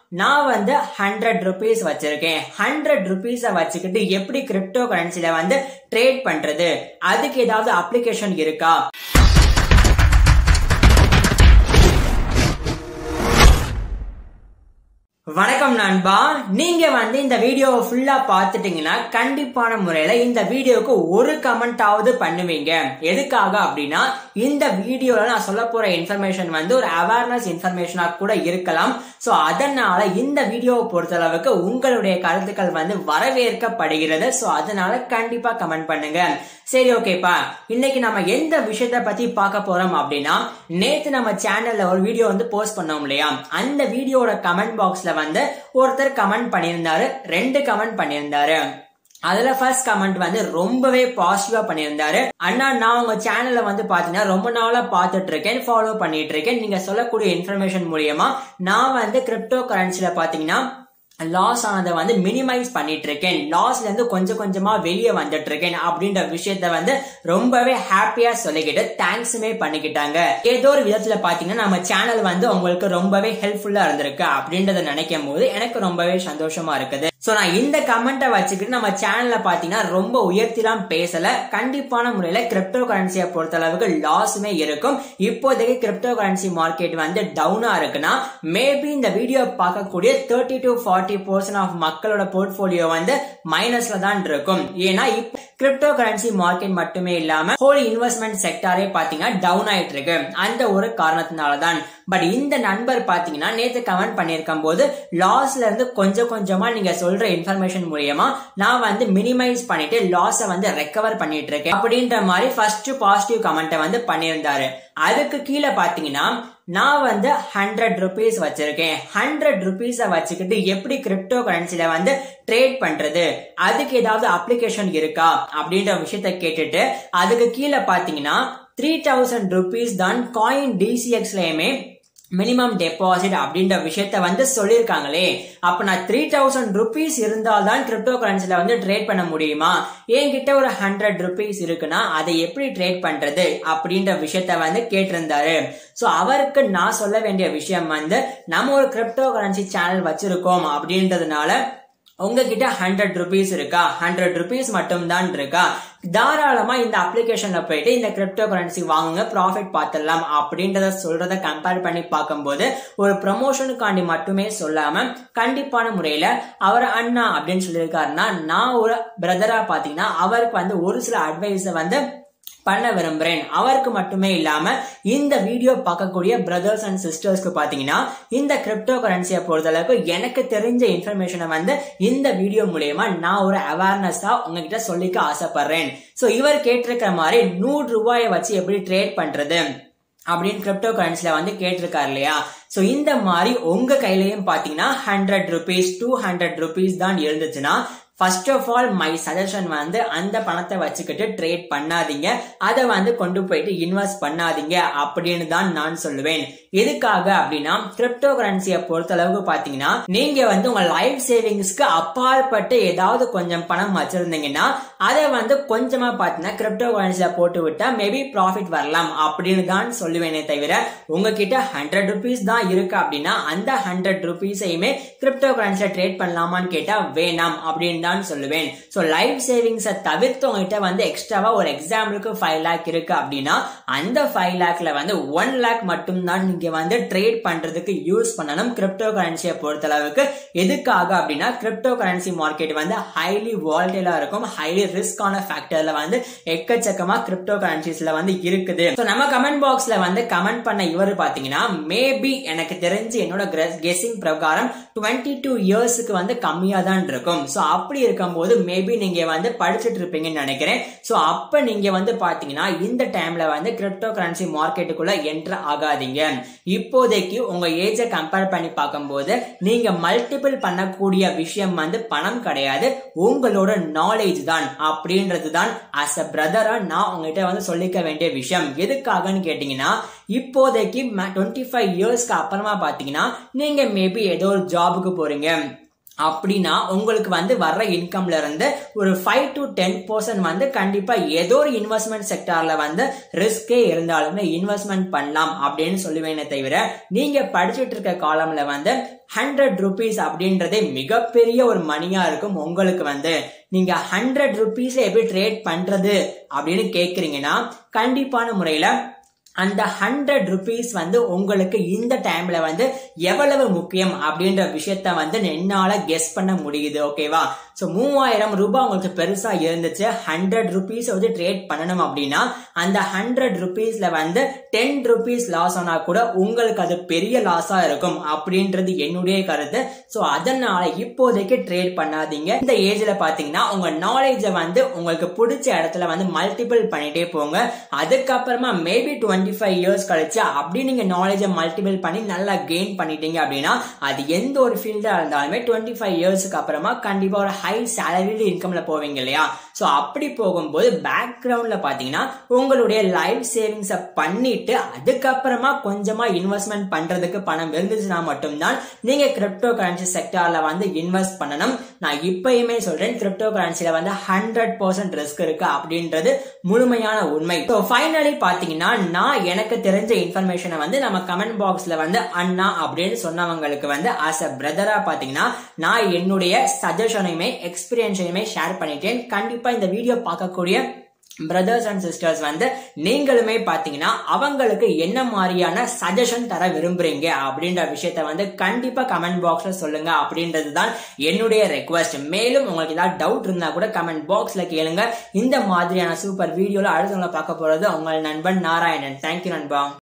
நான் வந்து 100 rupees வச்சிருக்கேன். 100 rupees வச்சுக்கிட்டு எப்படி கிரிப்டோ கரன்சில வந்து ட்ரேட் பண்றது, அதுக்கு ஏதாவது அப்ளிகேஷன் இருக்கா? வணக்கம் நண்பா. நீங்க வந்து இந்த வீடியோவை ஃபுல்லா பாத்துட்டீங்கன்னா கண்டிப்பான முறையில இந்த வீடியோக்கு ஒரு கமெண்ட் ஆவது பண்ணுவீங்க. எதுக்காக அப்படின்னா இந்த வீடியோல நான் சொல்ல போற இன்ஃபர்மேஷன் வந்து ஒரு அவேர்னஸ் இன்ஃபர்மேஷனா கூட இருக்கலாம். சோ அதனால இந்த வீடியோவை பொறுத்தளவுக்கு உங்களுடைய கருத்துக்கள் வந்து வரவேற்கப்படுகிறது. சோ அதனால கண்டிப்பா கமெண்ட் பண்ணுங்க. சரி, ஓகேப்பா. இன்னைக்கு நம்ம எந்த விஷயத்த பத்தி பார்க்க போறோம் அப்படின்னா, நேத்து நம்ம சேனல்ல ஒரு வீடியோ வந்து போஸ்ட் பண்ணோம் இல்லையா, அந்த வீடியோட கமெண்ட் பாக்ஸ்ல வந்து ஒருத்தர் கமெண்ட் பண்ணியிருந்தாரு, 2 கமெண்ட் பண்ணியிருந்தாரு. அதுல ஃபர்ஸ்ட் கமெண்ட் வந்து ரொம்பவே பாசிட்டிவா பண்ணியிருந்தாரு. அண்ணா, நான் உங்க சேனல்ல வந்து பாத்தீங்கன்னா ரொம்ப நாளா பாத்துட்டு இருக்கேன், ஃபாலோ பண்ணிட்டு இருக்கேன். நீங்க சொல்லக்கூடிய இன்ஃபர்மேஷன் மூலியமா நான் வந்து கிரிப்டோ கரன்சில பாத்தீங்கன்னா லாஸ் ஆனதை வந்து மினிமைஸ் பண்ணிட்டு இருக்கேன், லாஸ்ல இருந்து கொஞ்சம் கொஞ்சமா வெளியே வந்துட்டு இருக்கேன் அப்படின்ற விஷயத்த வந்து ரொம்பவே ஹாப்பியா சொல்லிக்கிட்டு தேங்க்ஸுமே பண்ணிக்கிட்டாங்க. ஏதோ ஒரு விதத்துல பாத்தீங்கன்னா நம்ம சேனல் வந்து உங்களுக்கு ரொம்பவே ஹெல்ப்ஃபுல்லா இருந்திருக்கு அப்படின்றத நினைக்கும் போது எனக்கு ரொம்பவே சந்தோஷமா இருக்குது. சோ நான் இந்த கமெண்ட்டை வச்சுக்கிட்டு நம்ம சேனல்ல பாத்தீங்கன்னா ரொம்ப உயர்த்திலாம் பேசல. கண்டிப்பான முறையில கிரிப்டோ கரன்சியை பொறுத்தளவுக்கு லாஸுமே இருக்கும். இப்போதைக்கு கிரிப்டோ கரன்சி மார்க்கெட் வந்து டவுனா இருக்குன்னா மேபி இந்த வீடியோ பார்க்கக்கூடிய 30 to 40% ஆஃப் மக்களோட போர்ட்போலியோ வந்து மைனஸ்ல தான் இருக்கும். ஏன்னா இப்ப கிரிப்டோ கரன்சி மார்க்கெட் மட்டுமே இல்லாம ஹோல் இன்வெஸ்ட்மெண்ட் செக்டாரே பாத்தீங்கன்னா டவுன் ஆயிட்டு இருக்கு. அந்த ஒரு காரணத்தினாலதான். பட் இந்த நண்பர் பாத்தீங்கன்னா நேத்து கமெண்ட் பண்ணிருக்கும் போது லாஸ்ல இருந்து கொஞ்சம் கொஞ்சமா நீங்க சொல்ற இன்ஃபர்மேஷன் மூலியமா நான் வந்து மினிமைஸ் பண்ணிட்டு லாஸ வந்து ரெக்கவர் பண்ணிட்டு இருக்கேன் அப்படின்ற மாதிரி ஃபர்ஸ்ட் பாசிட்டிவ் கமெண்ட் வந்து பண்ணியிருந்தாரு. அதுக்கு கீழே பாத்தீங்கன்னா நான் வந்து 100 rupees வச்சிருக்கேன், 100 rupees வச்சுக்கிட்டு எப்படி கிரிப்டோ கரன்சில வந்து ட்ரேட் பண்றது, அதுக்கு ஏதாவது அப்ளிகேஷன் இருக்கா அப்படின்ற விஷயத்த கேட்டுட்டு அதுக்கு கீழே பாத்தீங்கன்னா 3000 rupees தான் காயின் DCXலயுமே மினிமம் டெபாசிட் அப்படின்ற விஷயத்த வந்து சொல்லிருக்காங்களே. அப்ப நான் 3000 rupees இருந்தால்தான் கிரிப்டோ கரன்சில வந்து ட்ரேட் பண்ண முடியுமா? என்கிட்ட ஒரு 100 rupees இருக்குன்னா அதை எப்படி ட்ரேட் பண்றது அப்படின்ற விஷயத்த வந்து கேட்டிருந்தாரு. சோ அவருக்கு நான் சொல்ல வேண்டிய விஷயம் வந்து நம்ம ஒரு கிரிப்டோ கரன்சி சேனல் வச்சிருக்கோம் அப்படின்றதுனால உங்ககிட்ட 100 rupees இருக்கா, 100 rupees மட்டும் தான் இருக்கா, தாராளமா இந்த அப்ளிகேஷன்ல போயிட்டு இந்த கிரிப்டோ கரன்சி வாங்குங்க, ப்ராஃபிட் பார்த்துடலாம் அப்படின்றத சொல்றத கம்பேர் பண்ணி பார்க்கும்போது ஒரு ப்ரமோஷனுக்காண்டி மட்டுமே சொல்லாம கண்டிப்பான முறையில அவர் அண்ணா அப்படின்னு சொல்லியிருக்காருன்னா நான் ஒரு பிரதரா பாத்தீங்கன்னா அவருக்கு வந்து ஒரு சில அட்வைஸ வந்து பண்ண விரும்புறேன். அவருக்கு மட்டுமே இல்லாம இந்த வீடியோ பார்க்கக்கூடிய பிரதர்ஸ் அண்ட் சிஸ்டர்ஸ்க்கு பாத்தீங்கன்னா இந்த கிரிப்டோ கரன்சியை பொறுத்தளவுக்கு எனக்கு தெரிஞ்ச இன்ஃபர்மேஷனை வந்து இந்த வீடியோ மூலமா நான் ஒரு அவேர்னஸா உங்ககிட்ட சொல்லிக்க ஆசைப்படுறேன். சோ இவர் கேட்டிருக்கிற மாதிரி 100 ரூபாயை வச்சு எப்படி ட்ரேட் பண்றது அப்படின்னு கிரிப்டோ கரன்சில வந்து கேட்டிருக்காரு இல்லையா. சோ இந்த மாதிரி உங்க கையிலயும் பாத்தீங்கன்னா 100 rupees 200 rupees தான் இருந்துச்சுன்னா first of all my suggestion வந்து அந்த பணத்தை வச்சுக்கிட்டு ட்ரேட் பண்ணாதீங்க, அதை வந்து கொண்டு போயிட்டு இன்வெஸ்ட் பண்ணாதீங்க அப்படின்னு தான் நான் சொல்லுவேன். எதுக்காக அப்படின்னா கிரிப்டோ கரன்சியை பொறுத்த அளவுக்கு பாத்தீங்கன்னா நீங்க வந்து உங்க லைஃப் சேவிங்ஸ்க்கு அப்பாற்பட்டு ஏதாவது கொஞ்சம் பணம் வச்சிருந்தீங்கன்னா அதை வந்து கொஞ்சமா பாத்தீங்கன்னா கிரிப்டோ கரன்சில போட்டு விட்டா மேபி ப்ராஃபிட் வரலாம் அப்படின்னு தான் சொல்லுவேனே தவிர உங்ககிட்ட 100 rupees தான் இருக்கு அப்படின்னா அந்த 100 rupeesஐயுமே கிரிப்டோ கரன்சில ட்ரேட் பண்ணலாமான்னு கேட்டா வேணாம் அப்படின்னு சொல்லுவேன். சோ லைஃப் சேவிங்ஸ் தவிர்த்து உங்ககிட்ட வந்து எக்ஸ்ட்ராவா ஒரு எக்ஸாம்பிளுக்கு 5 lakh இருக்கு அப்படின்னா அந்த 5 lakhல வந்து 1 lakh மட்டும் தான் நீங்க வந்து ட்ரேட் பண்றதுக்கு யூஸ் பண்ணணும் கிரிப்டோ கரன்சியை பொறுத்தளவுக்கு. எதுக்காக அப்படின்னா கிரிப்டோ கரன்சி மார்க்கெட் வந்து ஹைலி வாலடைலா இருக்கும், ஹைலி ரிஸ்கான ஃபேக்டர்ல வந்து எக்கச்சக்கமா கிரிப்டோ கரன்சிஸ்ல வந்து இருக்குது. சோ நம்ம கமெண்ட் பாக்ஸ்ல வந்து கமெண்ட் பண்ண இவர் பாத்தீங்கன்னா மேபி எனக்கு தெரிஞ்சு என்னோட கெஸிங் பிரகாரம் 22 இயர்ஸ்க்கு வந்து கம்மியா தான் இருக்கும். சோ அப்படி இருக்கும்போது மேபி நீங்க வந்து படிச்சுட்டு இருப்பீங்கன்னு நினைக்கிறேன். சோ அப்ப நீங்க வந்து பாத்தீங்கன்னா இந்த டைம்ல வந்து கிரிப்டோ கரன்சி மார்க்கெட்டுக்குள்ள என்டர் ஆகாதீங்க. இப்போதைக்கு உங்க ஏஜை கம்பேர் பண்ணி பார்க்கும்போது நீங்க மல்டிபிள் பண்ணக்கூடிய விஷயம் வந்து பணம் கிடையாது, உங்களோட நாலேஜ் தான் அப்படின்றது தான் அஸ் அ பிரதரா நான் உங்ககிட்ட வந்து சொல்லிக்க வேண்டிய விஷயம். எதுக்காகன்னு கேட்டீங்கன்னா இப்போதைக்கு 25 இயர்ஸ்க்கு அப்புறமா பாத்தீங்கன்னா நீங்க மேபி ஏதோ ஒரு ஜாபுக்கு போறீங்க, அப்படின்னா உங்களுக்கு வந்து வர்ற இன்கம்ல இருந்து ஒரு 5 to 10% வந்து கண்டிப்பா ஏதோ ஒரு இன்வெஸ்ட்மெண்ட் செக்டார்ல வந்து ரிஸ்கே இருந்தாலுமே இன்வெஸ்ட்மெண்ட் பண்ணலாம் அப்படின்னு சொல்லுவேனே தவிர நீங்க படிச்சுட்டு இருக்க காலம்ல வந்து 100 rupees அப்படின்றதே மிகப்பெரிய ஒரு மணியா இருக்கும். உங்களுக்கு வந்து நீங்க 100 rupees எப்படி ட்ரேட் பண்றது அப்படின்னு கேக்குறீங்கன்னா கண்டிப்பான முறையில அந்த 100 rupees வந்து உங்களுக்கு இந்த டைம்ல வந்து எவ்வளவு முக்கியம் அப்படின்ற விஷயத்த வந்து என்னால கெஸ் பண்ண முடியுது. ஓகேவா? சோ 3000 ரூபாய் உங்களுக்கு பெருசா இருந்துச்சு, 100 rupees வந்து ட்ரேட் பண்ணணும் அப்படின்னா அந்த 100 rupeesல வந்து 10 rupees லாஸ் ஆனா கூட உங்களுக்கு அது பெரிய லாஸா இருக்கும் அப்படின்றது என்னுடைய கருத்து. சோ அதனால இப்போதைக்கு ட்ரேட் பண்ணாதீங்க. இந்த ஏஜ்ல பாத்தீங்கன்னா உங்க நாலேஜ வந்து உங்களுக்கு பிடிச்ச இடத்துல வந்து மல்டிபிள் பண்ணிட்டே போங்க. அதுக்கப்புறமா மேபி 25 years கழிச்சு அப்படி நீங்க நாலேஜ மல்டிபிள் பண்ணி நல்லா கெயின் பண்ணிட்டீங்க அப்படின்னா அது எந்த ஒரு ஃபீல்டா இருந்தாலுமே 25 yearsக்கு அப்புறமா கண்டிப்பா ஒரு ஹை salaried இன்கம்ல போவீங்க இல்லையா? சோ அப்படி போகும்போது பேக்ரவுண்ட்ல பாத்தீங்கன்னா உங்களுடைய லைஃப் சேவிங்ஸ பண்ணிட்டு அதுக்கப்புறமா கொஞ்சமா இன்வெஸ்ட்மெண்ட் பண்றதுக்கு பணம் இருந்துச்சுன்னா மட்டும்தான் நீங்க கிரிப்டோ கரன்சி செக்டார்ல வந்து இன்வெஸ்ட் பண்ணணும். நான் இப்பயுமே சொல்றேன், கிரிப்டோ கரன்சில வந்து 100% ரிஸ்க் இருக்கு அப்படின்றது முழுமையான உண்மை. சோ ஃபைனலி பாத்தீங்கன்னா நான் எனக்கு தெரிஞ்ச இன்ஃபர்மேஷனை வந்து நம்ம கமெண்ட் பாக்ஸ்ல வந்து அண்ணா அப்படின்னு சொன்னவங்களுக்கு வந்து ஆஸ் அ பிரதரா பாத்தீங்கன்னா நான் என்னுடைய சஜஷனையுமே எக்ஸ்பீரியன்ஸையுமே ஷேர் பண்ணிட்டேன். கண்டிப்பா இந்த வீடியோ பார்க்கக்கூடிய பிரதர்ஸ் அண்ட் சிஸ்டர்ஸ் வந்து நீங்களுமே பாத்தீங்கன்னா அவங்களுக்கு என்ன மாதிரியான சஜஷன் தர விரும்புறீங்க அப்படின்ற விஷயத்த வந்து கண்டிப்பா கமெண்ட் பாக்ஸ்ல சொல்லுங்க அப்படின்றது தான் என்னுடைய ரெக்வஸ்ட். மேலும் உங்களுக்கு ஏதாவது டவுட் இருந்தா கூட கமெண்ட் பாக்ஸ்ல கேளுங்க. இந்த மாதிரியான சூப்பர் வீடியோல அடுத்தவங்களை பார்க்க போறது உங்கள் நண்பன் நாராயணன். தேங்க்யூ நண்பா.